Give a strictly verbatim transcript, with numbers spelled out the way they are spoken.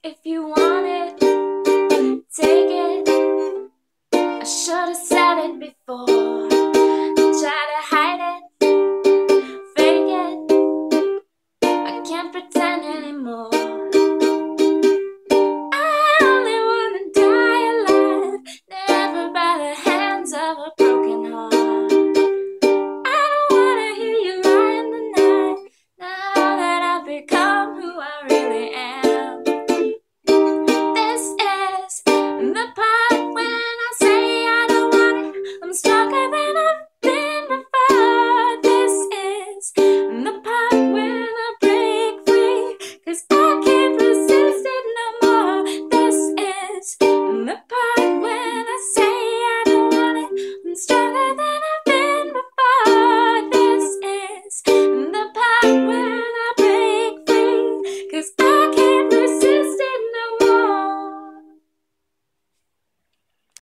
If you want it, take it. I should have said it before. Try to hide it, fake it. I can't pretend anymore. I only wanna die alive, never by the hands of a broken heart. I don't wanna hear you lying tonight, now that I've become